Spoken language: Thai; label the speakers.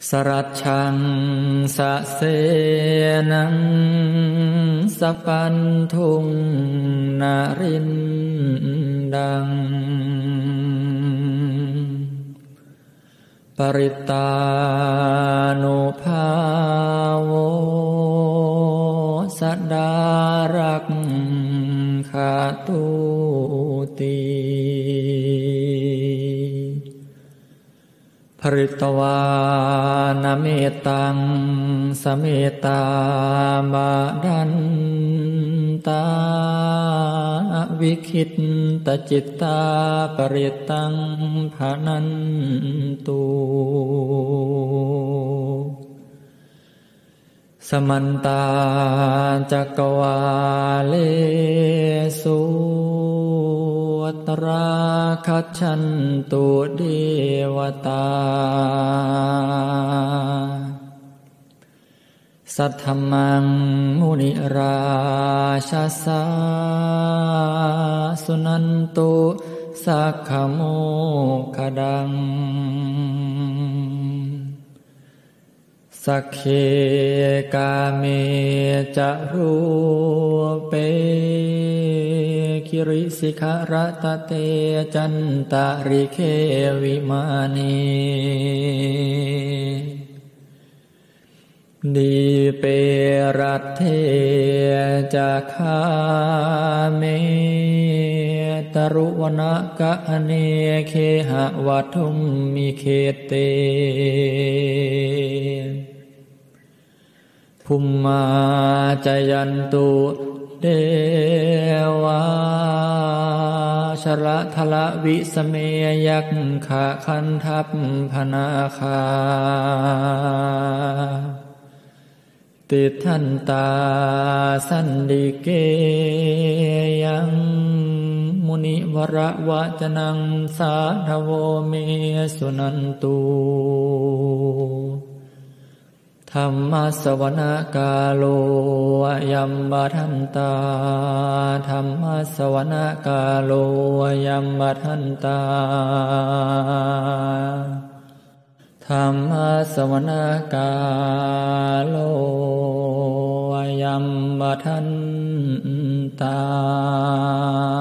Speaker 1: สรัจฉังสะเสนังสปันทุงนารินดังปริตานุภาโวสดารักขาตุติภริตวานเมตังสเมตาบาดันตาวิคิตตจิตตาปริตังภานันตุสมันตาจักวาเลสุตราคัจฉันตุเดวตาสัทธมังมุนิราชสาสุนันตุสักขโมคดังสักเคกาเมจะรูเปคิริสิขารตเตจันตาริเควิมานีดีเปรัตเทจะคาเมตรุวนะกะเนเคหะวัทุมมิเคเตภุมมาจยันตุเดวาชละทละวิสเมยักขะคันทัพพนาคาติทันตาสันดิเกยังมุนิวระวะจนังสาธโวเมสุนันตุธัมมัสสวนะกาโลยัมบทันตาธัมมัสสวนะกาโลยัมบทันตาธัมมัสสวนะกาโลยัมบทันตา